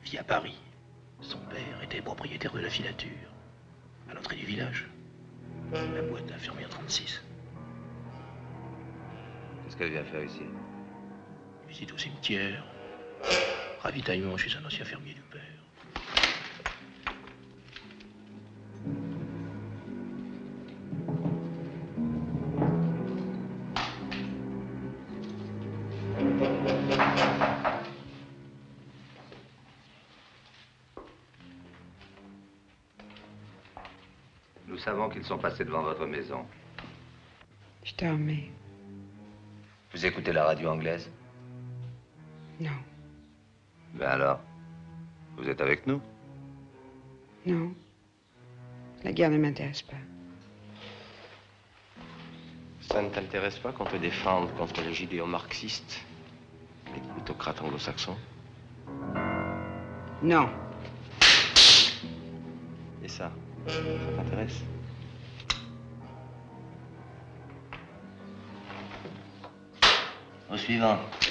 dit à Paris. Son père était propriétaire de la filature, à l'entrée du village. La boîte a fermé en 36. Qu'est-ce qu'elle vient faire ici? Visite au cimetière, ravitaillement chez un ancien fermier du père. Nous savons qu'ils sont passés devant votre maison. Je dormais. Vous écoutez la radio anglaise? Non. Ben alors, vous êtes avec nous? Non. La guerre ne m'intéresse pas. Ça ne t'intéresse pas qu'on te défende contre les judéo-marxistes, les plutocrates anglo-saxons? Non. Et ça t'intéresse? Au suivant.